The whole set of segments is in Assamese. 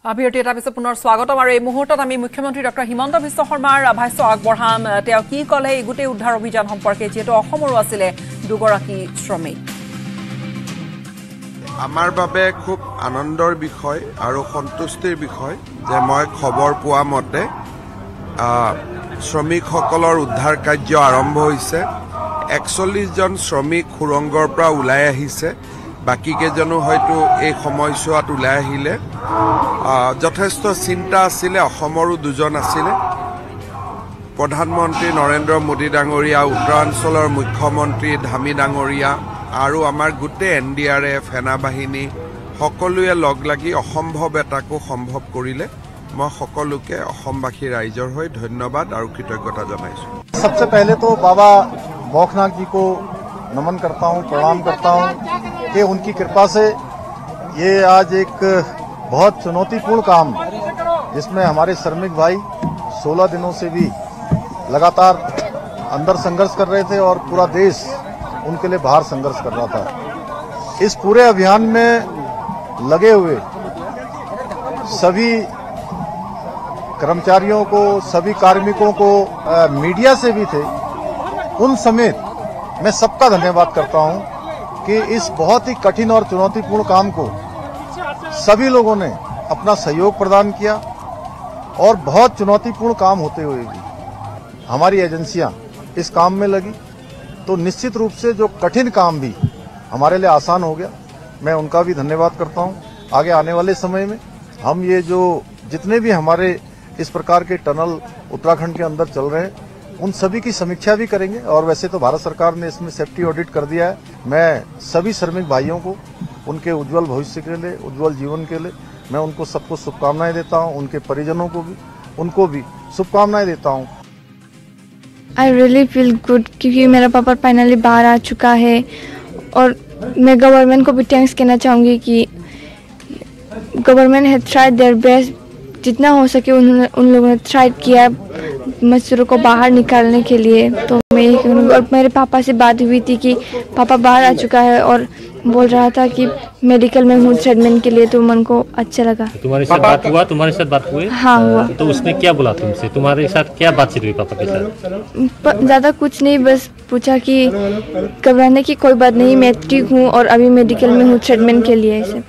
আবিৰতি এটা পিছত পুনৰ স্বাগতম আৰু এই মুহূৰ্তত আমি মুখ্যমন্ত্ৰী ডক্টৰ হিমন্ত বিশ্ব শৰ্মাৰ ভাষ্য আগবঢ়াম তেওঁ কি ক'লে এই গোটেই উদ্ধাৰ অভিযান সম্পৰ্কে যেটো অসমৰো আছিলে দুগৰাকী শ্ৰমিক আমাৰ বাবে খুব আনন্দৰ বিষয় আৰু সন্তুষ্টিৰ বিষয় যে মই খবৰ পোৱা মতে শ্ৰমিকসকলৰ উদ্ধাৰ কাৰ্য আৰম্ভ হৈছে 41 জন শ্ৰমিক সুৰংগৰ পৰা ওলাই আহিছে বাকি কেজনো হয়তো এই সময়ছোৱাত ওলাই আহিলে যথেষ্ট চিন্তা আছিলে অসমৰো দুজন আছিলে প্ৰধানমন্ত্ৰী নৰেন্দ্ৰ মোদী ডাঙৰীয়া উত্তৰাঞ্চলৰ মুখ্যমন্ত্ৰী ধামী ডাঙৰীয়া আৰু আমাৰ গোটেই NDRF সেনা বাহিনী সকলোৱে লগ লাগি অসম্ভৱ এটাকো সম্ভৱ কৰিলে মই সকলোকে অসমবাসী ৰাইজৰ হৈ ধন্যবাদ আৰু কৃতজ্ঞতা জনাইছো सबसे पहले तो बाबा मौखनाथ जी को नमन करता हूं प्रणाम करता हूं कि उनकी कृपा से ये आज एक बहुत चुनौतीपूर्ण काम जिसमें हमारे श्रमिक भाई 16 दिनों से भी लगातार अंदर संघर्ष कर रहे थे और पूरा देश उनके लिए बाहर संघर्ष कर रहा था इस पूरे अभियान में लगे हुए सभी कर्मचारियों को सभी कार्मिकों को मीडिया से भी थे उन समेत मैं सबका धन्यवाद करता हूं कि इस बहुत ही कठिन और चुनौतीपूर्ण काम को सभी लोगों ने अपना सहयोग प्रदान किया और बहुत चुनौतीपूर्ण काम होते हुए भी हमारी एजेंसियां इस काम में लगी तो निश्चित रूप से जो कठिन काम भी हमारे लिए आसान हो गया मैं उनका भी धन्यवाद करता हूं आगे आने वाले समय में हम ये जो जितने भी हमारे इस प्रकार के टनल उत्तराखंड के अंदर चल रहे हैं उन सभी की समीक्षा भी करेंगे और वैसे तो भारत सरकार ने इसमें सेफ्टी ऑडिट कर दिया है मैं सभी श्रमिक भाइयों को उनके उज्जवल भविष्य के लिए उज्जवल जीवन के लिए मैं उनको सबको शुभकामनाएं देता हूं उनके परिजनों को भी उनको भी शुभकामनाएं देता हूं आई रियली फील गुड क्योंकि मेरा पापा फाइनली बाहर आ चुका है और मैं गवर्नमेंट को भी थैंक्स कहना चाहूँगी कि government has tried their best जितना हो सके उन लोगों ने ट्राई किया मजदूरों को बाहर निकालने के लिए तो मैं और मेरे पापा से बात हुई थी कि पापा बाहर आ चुका है और बोल रहा था कि मेडिकल में हूँ ट्रीटमेंट के लिए तो मन को अच्छा लगा तुम्हारे साथ बात हुआ तुम्हारे साथ बात हुई हाँ हुआ तो उसने क्या बोला तुमसे तुम्हारे साथ क्या बातचीत हुई पापा के साथ ज़्यादा कुछ नहीं बस पूछा कि घबराने की कोई बात नहीं मैं ठीक हूँ और अभी मेडिकल में हूँ ट्रीटमेंट के लिए ऐसे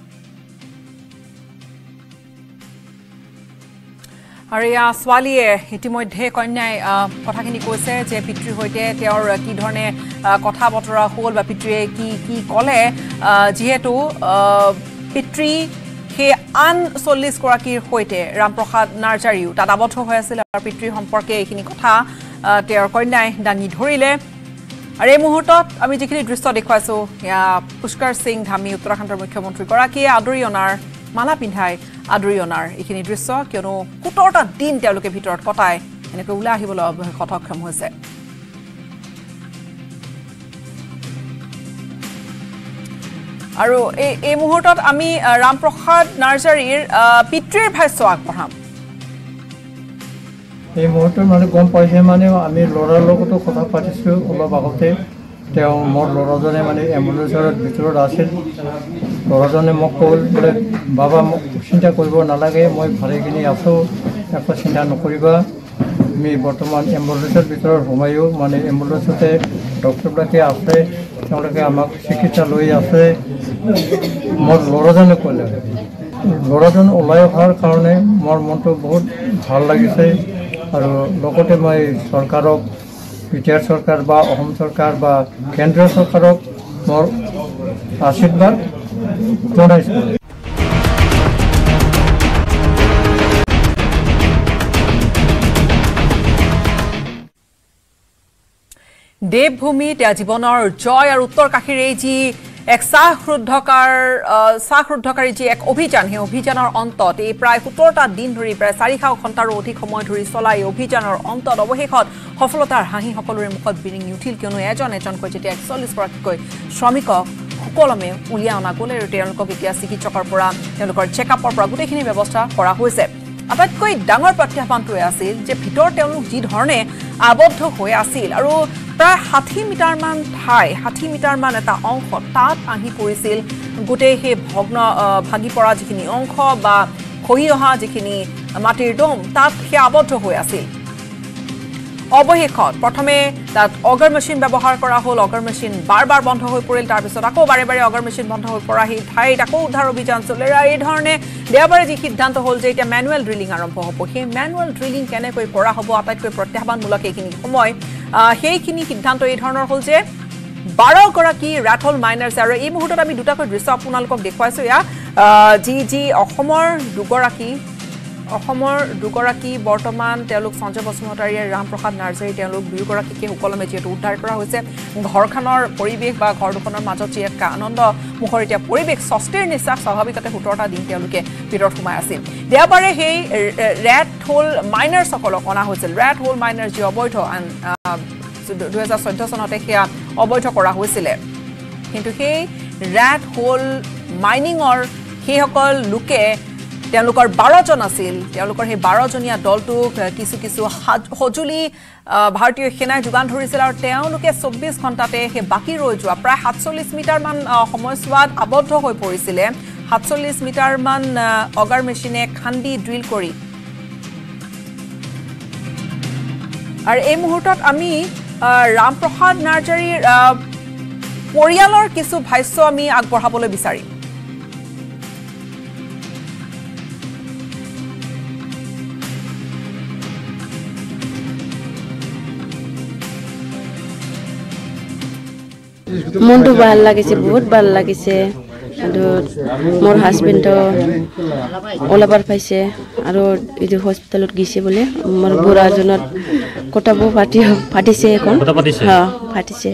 আৰু ইয়া ছোৱালীয়ে ইতিমধ্যে কন্যাই কথাখিনি কৈছে যে পিতৃৰ হৈতে তেওঁৰ কি ধৰণে কথা বতৰা হ'ল বা পিতৃয়ে কি ক'লে যিহেতু পিতৃ সেই আন 40 গৰাকীৰ হৈতে ৰামপ্ৰসাদ নাৰ্জাৰীও তাত আবদ্ধ হৈ আছিল আৰু পিতৃৰ সম্পৰ্কে এইখিনি কথা তেওঁৰ কন্যাই দাঙি ধৰিলে আৰু এই মুহূৰ্তত আমি যিখিনি দৃশ্য দেখুৱাইছো পুষ্কৰ সিং ধামী উত্তৰাখণ্ডৰ মুখ্যমন্ত্ৰী গৰাকীয়ে আদৰি অনাৰ মালা পিন্ধাই আদৰি অনাৰ এইখিনি দৃশ্য কিয়নো 17টা দিন তেওঁলোকে ভিতৰত কটাই এনেকৈ ওলাই আহিবলৈ সক্ষম হৈছে আৰু এই মুহূৰ্তত আমি ৰামপ্ৰসাদ নাৰ্জাৰীৰ পিতৃৰ ভাষ্য আগবঢ়াম এই মুহূৰ্তত মানে গম পাইছে মানে আমি ল'ৰাৰ লগতো কথা পাতিছোঁ অলপ আগতে তেওঁ মোৰ ল'ৰাজনে মানে এম্বুলেন্সৰ ভিতৰত আছিল ল'ৰাজনে মোক ক'ল বোলে বাবা মোক চিন্তা কৰিব নালাগে মই ভালেখিনি আছোঁ একো চিন্তা নকৰিবা আমি বৰ্তমান এম্বুলেন্সৰ ভিতৰত সোমায়ো মানে এম্বুলেন্সতে ডক্টৰবিলাকে আছে তেওঁলোকে আমাক চিকিৎসা লৈ আছে মোৰ ল'ৰাজনে ক'লে ল'ৰাজন ওলাই অহাৰ কাৰণে মোৰ মনটো বহুত ভাল লাগিছে আৰু লগতে মই চৰকাৰক বিটিআৰ চৰকাৰ বা অসম চৰকাৰ বা কেন্দ্ৰীয় চৰকাৰক মোৰ আশীৰ্বাদ জনাইছোঁ দেৱভূমি তেওঁ জীৱনৰ জয় আৰু উত্তৰকাশীৰ এই যি এক শ্বাসৰুদ্ধকাৰী যি এক অভিযান সেই অভিযানৰ অন্তত এই প্ৰায় 17টা দিন ধৰি প্ৰায় 400 ঘণ্টাৰো অধিক সময় ধৰি চলা এই অভিযানৰ অন্তত অৱশেষত সফলতাৰ হাঁহি সকলোৰে মুখত বিৰিঙি উঠিল কিয়নো এজনকৈ যেতিয়া 41 গৰাকীকৈ শ্ৰমিকক সুকলমে উলিয়াই অনা গ'ল আৰু তেওঁলোকক এতিয়া চিকিৎসকৰ পৰা তেওঁলোকৰ চেকআপৰ পৰা গোটেইখিনি ব্যৱস্থা কৰা হৈছে আটাইতকৈ ডাঙৰ প্ৰত্যাহ্বানটো আছিল যে ভিতৰত তেওঁলোক যি ধৰণে আবদ্ধ হৈ আছিল আৰু প্ৰায় 60 মিটাৰ মান ঠাই 60 মিটাৰ মান এটা অংশ তাত আহি পৰিছিল গোটেই হে ভগ্ন ভাগি পৰা যিখিনি অংশ বা খহি অহা যিখিনি মাটিৰ দম তাত সেয়া আবদ্ধ হৈ আছিল অৱশেষত প্ৰথমে তাত অগাৰ মেচিন ব্যৱহাৰ কৰা হ'ল অগাৰ মেচিন বাৰ বন্ধ হৈ পৰিল তাৰ পিছত আকৌ বাৰে অগাৰ মেচিন বন্ধ হৈ পৰা হি ঠাইত আকৌ উদ্ধাৰ অভিযান চলিলে এই ধৰণে দেওবাৰে যি সিদ্ধান্ত হ'ল যে এতিয়া মেনুৱেল ড্ৰিলিং আৰম্ভ হ'ব সেই মেনুৱেল ড্ৰিলিং কেনেকৈ কৰা হ'ব আটাইতকৈ প্ৰত্যাহ্বানমূলক এইখিনি সময় সেইখিনি সিদ্ধান্ত এই ধৰণৰ হ'ল যে 12 গৰাকী ৰেটহল মাইনাৰ্ছ আৰু এই মুহূৰ্তত আমি দুটাকৈ দৃশ্য আপোনালোকক দেখুৱাইছো ইয়া যি অসমৰ দুগৰাকী বৰ্তমান তেওঁলোক সঞ্জয় বসুমতাৰী আৰু ৰামপ্ৰসাদ নাৰ্জাৰী তেওঁলোক দুয়োগৰাকীকে সুকলমে যিহেতু উদ্ধাৰ কৰা হৈছে ঘৰখনৰ পৰিৱেশ বা ঘৰ দুখনৰ মাজত যি এক আনন্দ মুখৰ এতিয়া পৰিৱেশ স্বস্তিৰ নিশ্বাস স্বাভাৱিকতে 17টা দিন তেওঁলোকে ভিতৰত সোমাই আছিল দেওবাৰে সেই ৰেড হোল মাইনাৰ্ছসকলক অনা হৈছিল ৰেড হোল মাইনাৰ্ছ যি অবৈধ 2014 চনতে সেয়া অবৈধ কৰা হৈছিল কিন্তু সেই ৰেড হোল মাইনিঙৰ সেইসকল লোকে তেওঁলোকৰ 12 জন আছিল তেওঁলোকৰ সেই 12 জনীয়া দলটোক কিছু সজুলি ভাৰতীয় সেনাই যোগান ধৰিছিল আৰু তেওঁলোকে 24 ঘণ্টাতে সেই বাকি ৰৈ যোৱা প্ৰায় 47 মিটাৰ মান সময়ছোৱাত আবদ্ধ হৈ পৰিছিল 47 মিটাৰ মান অগাৰ মেচিনে খান্দি ড্ৰিল কৰি আৰু এই মুহূৰ্তত আমি ৰামপ্ৰসাদ নাৰ্জাৰীৰ পৰিয়ালৰ কিছু ভাষ্য আমি আগবঢ়াবলৈ বিচাৰিম মনটো ভাল লাগিছে বহুত ভাল লাগিছে আৰু মোৰ হাজবেণ্ডো ওলাবাৰ পাইছে আৰু এইটো হস্পিটেলত গৈছে বোলে মোৰ বুঢ়াজনৰ কটাব ফাটিছে এখন ফাটিছে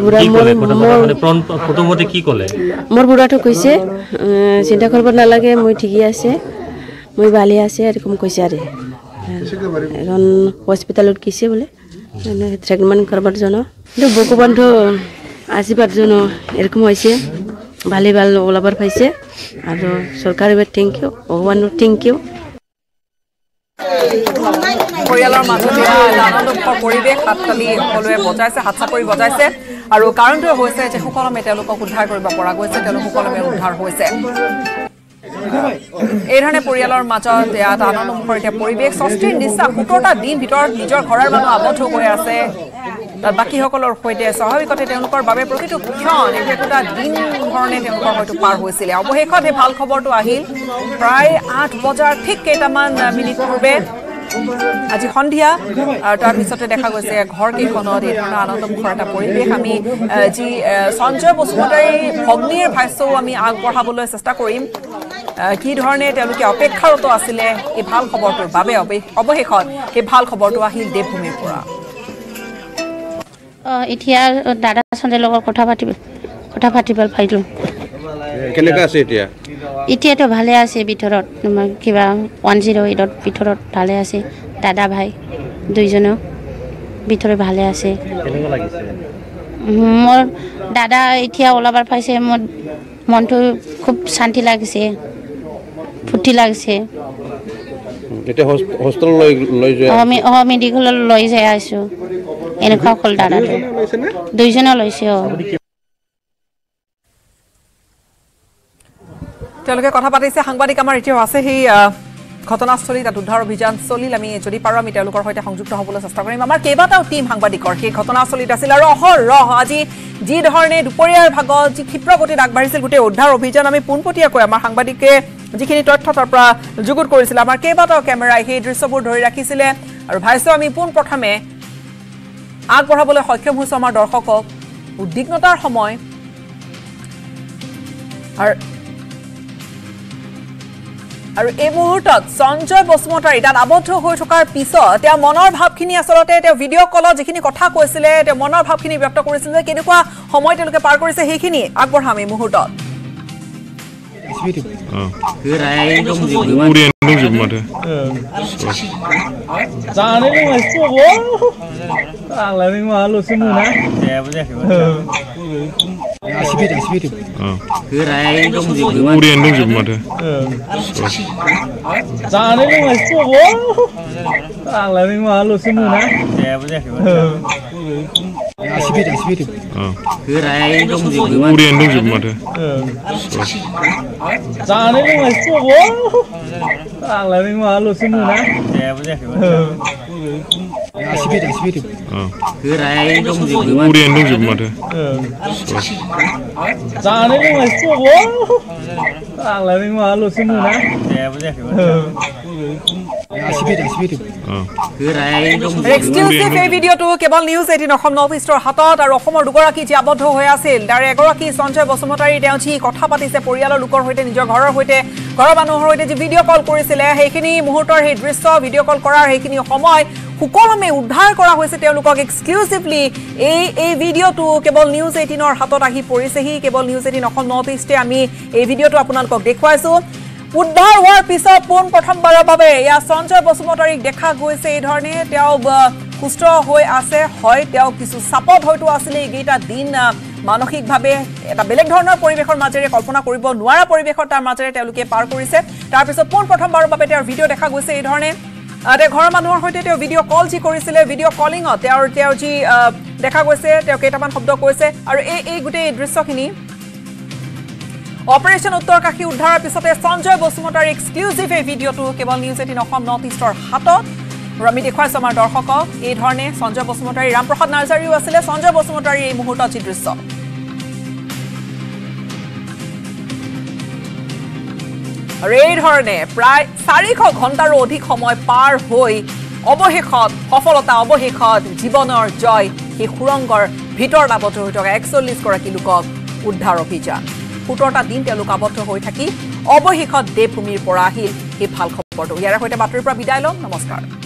প্ৰথমতে কি ক'লে মোৰ বুঢ়াটো কৈছে চিন্তা কৰিব নালাগে মই ঠিকেই আছে মই ভালে আছে এরকম কৈছে আৰু এখন হস্পিটেলত গৈছে বোলে ট্ৰিটমেণ্ট কৰাৰ জন্য কিন্তু ভগৱানটো আশীৰ্বাদ জনো এরকম হয়েছে ভালে ভাল ওলাবার পাইছে আর সরকারের থ্যাংক ইউ ভগবানের থ্যাংক ইউ পৰিয়ালৰ মাজতে আনন্দমুখৰ পৰিৱেশ হাততালি সকলোৱে বজাইছে হাতচাপৰি বজাইছে আৰু কাৰণটো হৈছে যে সুকলমে তেওঁলোকক উদ্ধাৰ কৰিব পৰা গৈছে তেওঁলোক সুকলমে উদ্ধাৰ হৈছে এই ধৰণে পৰিয়ালৰ মাজত ইয়াত আনন্দমুখৰ এতিয়া পৰিৱেশ স্বস্তিৰ নিশ্বাস 17টা দিন ভিতৰত নিজৰ ঘৰৰ মানুহ আবদ্ধ হৈ আছে বাকীসকলৰ সৈতে স্বাভাৱিকতে তেওঁলোকৰ বাবে প্ৰতিটো ক্ষণ একোটা দিন ধৰণে তেওঁলোকৰ হয়তো পাৰ হৈছিল অৱশেষত এই ভাল খবৰটো আহিল প্ৰায় 8 বজাৰ ঠিক কেইটামান মিনিট পূৰ্বে আজি সন্ধিয়া আৰু তাৰ পিছতে দেখা গৈছে ঘৰ কেইখনত এই ধৰণৰ আনন্দমুখৰ এটা পৰিৱেশ আমি যি সঞ্জয় বসুমতাৰীৰ ভগ্নীৰ ভাষ্যও আমি আগবঢ়াবলৈ চেষ্টা কৰিম কি ধৰণে তেওঁলোকে অপেক্ষাৰত আছিলে এই ভাল খবৰটোৰ বাবে অৱশেষত এই ভাল খবৰটো আহিল দেৱভূমিৰ পৰা এতিয়া দাদা সঞ্জয় লগত কথা পাতিব পাৰিলো কেনেকা আছে এতিয়াতো ভালে আছে ভিতৰত কিবা 108ত ভিতৰত ভালে আছে দাদা ভাই দুইজনেও ভিতৰত ভালে আছে মোৰ দাদা এতিয়া ওলাবাৰ পাইছে মোৰ মনটো খুব শান্তি লাগিছে ফুটি লাগিছে এটা হোস্টেল লৈ যায় মেডিকেল লৈ যাই আছো এনেকুৱা কল দাদা দুইজনে লৈছে তেওঁলোকে কথা পাতিছে সাংবাদিক আমাৰ এতিয়াও আছে সেই ঘটনাস্থলী তাত উদ্ধাৰ অভিযান চলিল আমি যদি পাৰো আমি তেওঁলোকৰ সৈতে সংযুক্ত হ'বলৈ চেষ্টা কৰিম আমাৰ কেইবাটাও টিম সাংবাদিকৰ সেই ঘটনাস্থলীত আছিল আৰু অহৰহ আজি যি ধৰণে দুপৰীয়াৰ ভাগত যি ক্ষিপ্ৰ গতিত আগবাঢ়িছিল গোটেই উদ্ধাৰ অভিযান আমি পোনপটীয়াকৈ আমাৰ সাংবাদিকে যিখিনি তথ্য তাৰ পৰা যুগুত কৰিছিল আমাৰ কেইবাটাও কেমেৰাই সেই দৃশ্যবোৰ ধৰি ৰাখিছিলে আৰু ভাইছো আমি পোনপ্ৰথমে আগবঢ়াবলৈ সক্ষম হৈছো আমাৰ দৰ্শকক উদ্বিগ্নতাৰ সময় আৰু এই মুহূৰ্তত সঞ্জয় বসুমতাৰী তাত আবদ্ধ হৈ থকাৰ পিছত তেওঁ মনৰ ভাৱখিনি আচলতে তেওঁ ভিডিঅ' কলত যিখিনি কথা কৈছিলে তেওঁ মনৰ ভাৱখিনি ব্যক্ত কৰিছিল যে কেনেকুৱা সময় তেওঁলোকে পাৰ কৰিছে সেইখিনি আগবঢ়াম এই মুহূৰ্তত 우리 엔딩 좀 말해. 자네는 맛있어 뭐? 알라는 거 알로 쓰는구나. 네, 보자. 우리 엔딩 좀 말해. 자네는 맛있어 뭐? 알라는 거 알로 쓰는구나. 네, 보자. এক্সক্লুসিভ এই ভিডিঅ'টো কেৱল নিউজ 18 অসম নৰ্থ ইষ্টৰ হাতত আৰু অসমৰ দুগৰাকী যি আবদ্ধ হৈ আছিল তাৰে এগৰাকী সঞ্জয় বসুমতাৰী তেওঁ যি কথা পাতিছে পৰিয়ালৰ লোকৰ সৈতে নিজৰ ঘৰৰ সৈতে ঘৰৰ মানুহৰ সৈতে যি ভিডিঅ' কল কৰিছিলে সেইখিনি মুহূৰ্তৰ সেই দৃশ্য ভিডিঅ' কল কৰাৰ সেইখিনি সময় সুকলমে উদ্ধাৰ কৰা হৈছে তেওঁলোকক এক্সক্লুসিভলি এই ভিডিঅ'টো কেৱল নিউজ 18ৰ হাতত আহি পৰিছেহি কেৱল নিউজ 18 অসম নৰ্থ ইষ্টে আমি এই ভিডিঅ'টো আপোনালোকক দেখুৱাইছো উদ্ধাৰ হোৱাৰ পিছত পোন প্ৰথমবাৰৰ বাবে ইয়া সঞ্জয় বসুমতাৰীক দেখা গৈছে এই ধৰণে তেওঁ সুস্থ হৈ আছে হয় তেওঁ কিছু চাপত হয়তো আছিলে এইকেইটা দিন মানসিকভাৱে এটা বেলেগ ধৰণৰ পৰিৱেশৰ মাজেৰে কল্পনা কৰিব নোৱাৰা পৰিৱেশৰ তাৰ মাজেৰে তেওঁলোকে পাৰ কৰিছে তাৰ পিছত পোন প্ৰথমবাৰৰ বাবে তেওঁৰ ভিডিঅ' দেখা গৈছে এই ধৰণে ঘৰৰ মানুহৰ সৈতে তেওঁ ভিডিঅ' কল যি কৰিছিলে ভিডিঅ' কলিঙত তেওঁৰ যি দেখা গৈছে তেওঁ কেইটামান শব্দ কৈছে আৰু এই গোটেই দৃশ্যখিনি অপাৰেশন উত্তৰকাশী উদ্ধাৰৰ পিছতে সঞ্জয় বসুমতাৰীৰ এক্সক্লুসিভ এই ভিডিঅ'টো কেৱল নিউজ 18 অসম নৰ্থ ইষ্টৰ হাতত আমি দেখুৱাইছো আমাৰ দৰ্শকক এই ধৰণে সঞ্জয় বসুমতাৰী ৰামপ্ৰসাদ নাৰ্জাৰীও আছিলে সঞ্জয় বসুমতাৰীৰ এই মুহূৰ্তৰ যি দৃশ্য আৰু এই ধৰণে প্ৰায় 400 ঘণ্টাৰো অধিক সময় পাৰ হৈ অৱশেষত সফলতা অৱশেষত জীৱনৰ জয় সেই সুৰংগৰ ভিতৰত আবদ্ধ হৈ থকা 41 গৰাকী লোকক উদ্ধাৰ অভিযান 17টা দিন তেওঁলোক আবদ্ধ হৈ থাকি অৱশেষত দেৱভূমিৰ পৰা আহিল এই ভাল খবৰটো ইয়াৰ সৈতে বাতৰিৰ পৰা বিদায় লম নমস্কাৰ